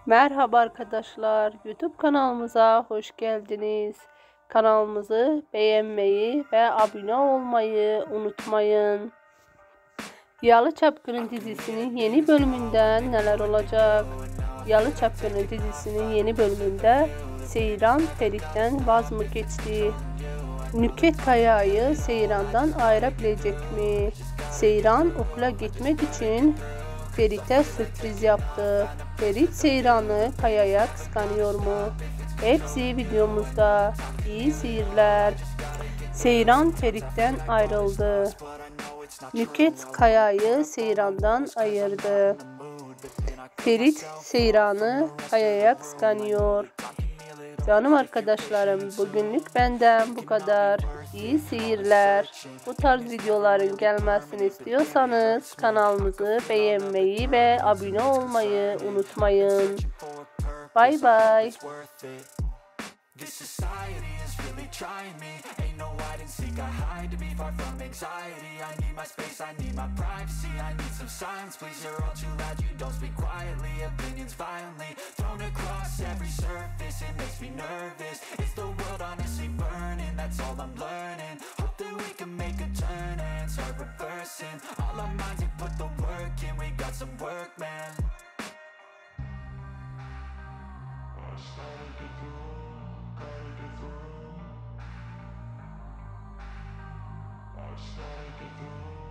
Merhaba arkadaşlar, YouTube kanalımıza hoş geldiniz. Kanalımızı beğenmeyi ve abone olmayı unutmayın. Yalı Çapkını dizisinin yeni bölümünden neler olacak? Yalı Çapkını dizisinin yeni bölümünde Seyran Ferit'ten vaz mı geçti? Nükhet Kaya'yı Seyran'dan ayırabilecek mi? Seyran okula gitmek için Ferit'e sürpriz yaptı. Ferit Seyran'ı Kaya'ya kıskanıyor mu? Hepsi videomuzda. İyi seyirler. Seyran Ferit'ten ayrıldı. Nükhet Kaya'yı Seyran'dan ayırdı. Ferit Seyran'ı Kaya'ya kıskanıyor. Canım arkadaşlarım, bugünlük benden bu kadar. İyi seyirler. Bu tarz videoların gelmesini istiyorsanız kanalımızı beğenmeyi ve abone olmayı unutmayın. Bye bye. This society is really trying me. Ain't no hide and seek, I hide to be far from anxiety. I need my space, I need my privacy. I need some silence, please, you're all too loud. You don't speak quietly, opinions violently thrown across every surface. It makes me nervous. Is the world honestly burning? That's all I'm learning. Hope that we can make a turn and start reversing all our minds and put the work in. We got some work, man. I started to